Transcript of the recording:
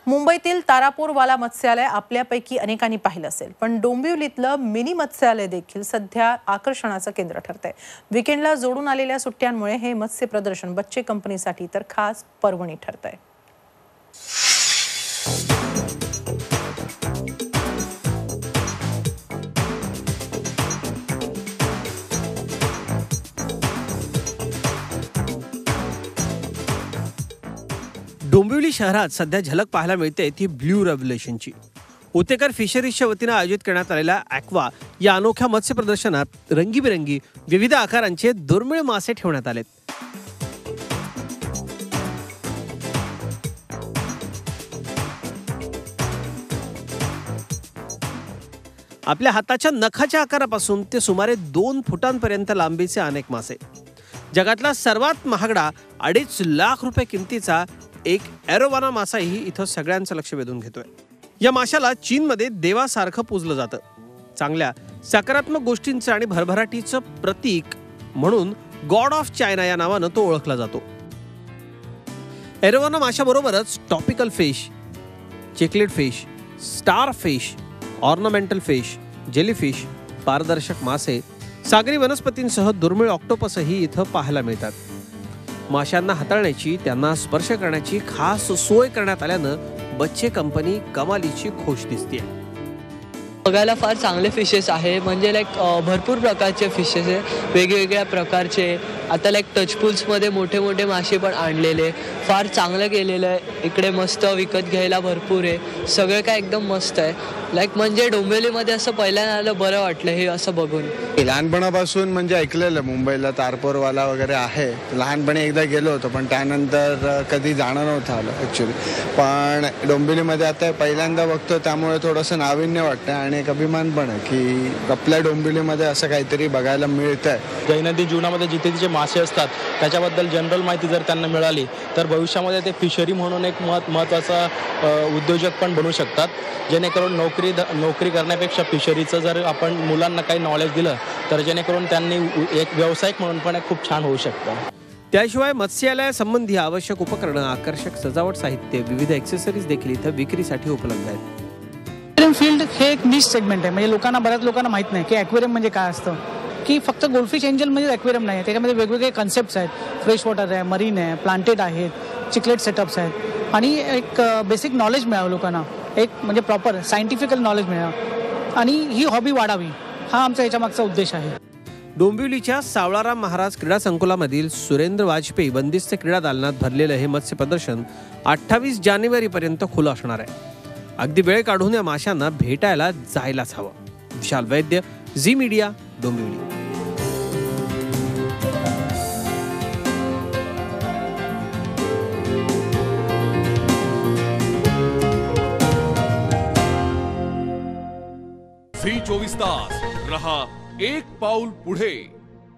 मुंबईतील तारापूरवाला मत्स्यालय आपल्यापैकी अनेकांनी पाहिलं असेल, पण डोंबिवलीतलं मिनी मत्स्यालय देखील सध्या आकर्षणाचं केंद्र ठरतंय। वीकेंडला जोडून आलेल्या सुट्ट्यांमुळे हे मत्स्य प्रदर्शन बच्चे कंपनीसाठी तर खास पर्वणी ठरतंय। डोंबिवली शहरात सध्या झलक पाहायला मिळते ती ब्ल्यू रेव्होल्यूशनची। उतेकर फिशरीजच्या वतीने आयोजित करण्यात आलेल्या ॲक्वा या अनोख्या मत्स्य प्रदर्शनात रंगीबेरंगी विविध आकारांचे दुर्मिळ मासे ठेवण्यात आलेत। आपल्या हाताच्या नखाच्या आकारापासून ते सुमारे 2 फुटांपर्यंत लांबीचे अनेक मासे। जगातला सर्वात महागडा 2.5 लाख रुपये किमतीचा एक एरोवाना मासाही इथं सगळ्यांचं लक्ष वेधून घेतोय। या माशाला चीनमध्ये देवासारखं पूजलं जातं। चांगल्या सकारात्मक गोष्टींचं आणि भरभराटीचं प्रतीक म्हणून गॉड ऑफ चायना या नावानं तो ओळखला जातो। एरोवाना माशाबरोबरच tropical fish, cichlid fish, star fish, ornamental fish, jellyfish, पारदर्शक मासे, सागरी वनस्पतींसह दुर्मिळ ऑक्टोपसही इथं पाहायला मिळतात। माशांना हाताळण्याची, त्यांना स्पर्श करण्याची खास सोय करण्यात आल्यानं बच्चे कंपनी कमालीची खुश दिसते। बघायला फार चांगले फिशेस आहे, म्हणजे लाईक भरपूर प्रकारचे फिशेस आहे, वेगवेगळ्या प्रकारचे। आता लाईक टच पूल्समध्ये मोठे मोठे मासे पण आणलेले, फार चांगलं केलेलं आहे। इकडे मस्त विकत घ्यायला भरपूर आहे, सगळं काय एकदम मस्त आहे। लाईक म्हणजे डोंबिवलीमध्ये असं पहिल्यांदा आलं, बरं वाटलं हे असं बघून। लहानपणापासून म्हणजे ऐकलेलं मुंबईला तारपूरवाला वगैरे आहे, लहानपणी एकदा गेलो होतो, पण त्यानंतर कधी जाणं नव्हतं आलं ॲक्च्युली। पण डोंबिवलीमध्ये आता पहिल्यांदा बघतो, त्यामुळे थोडंसं नाविन्य वाटतं आणि एक अभिमान पण आहे की आपल्या डोंबिवलीमध्ये असं काहीतरी बघायला मिळतंय। दैनंदिन जीवनामध्ये जिथे तिथे मासे असतात त्याच्याबद्दल जनरल माहिती जर त्यांना मिळाली तर भविष्यामध्ये ते फिशरी म्हणून एक महत्त्वाचा उद्योजक पण बनू शकतात, जेणेकरून नोकरी करण्यापेक्षा फिशरीचं जर आपण मुलांना काही नॉलेज दिलं तर जेणेकरून त्यांनी एक व्यावसायिक म्हणून पण खूप छान होऊ शकतं। त्याशिवाय मत्स्यालयासंबंधी आवश्यक उपकरणं, आकर्षक सजावट साहित्य, विविध ॲक्सेसरीज देखील इथं विक्रीसाठी उपलब्ध आहेत। ॲक्वेरियम फील्ड हे एक निश सेगमेंट आहे, म्हणजे बऱ्याच लोकांना माहीत नाही की ॲक्वेरियम म्हणजे काय असतं, की फक्त गोल्डफिश एंजल म्हणजे ॲक्वेरियम नाही आहे, त्याच्यामध्ये वेगवेगळे कन्सेप्ट्स आहेत। फ्रेश वॉटर आहे, मरीन आहे, प्लांटेड आहेत, चिकलेट सेटअप्स आहेत आणि एक बेसिक नॉलेज मिळावं लोकांना, एक म्हणजे प्रॉपर सायंटिफिकल नॉलेज मिळावं आणि ही हॉबी वाढावी, हा आमचा याच्यामागचा उद्देश आहे। डोंबिवलीच्या सावळाराम महाराज क्रीडा संकुलामधील सुरेंद्र वाजपेयी बंदिस्त क्रीडा दालनात भरलेलं हे मत्स्य प्रदर्शन 28 जानेवारीपर्यंत खुलं असणार आहे। अगदी वेळ काढून या माशांना भेटायला जायलाच हवं। Vishal Vaidya, Zee media, Dombivli. Zee 24 तास रहा एक पाऊल पुढे।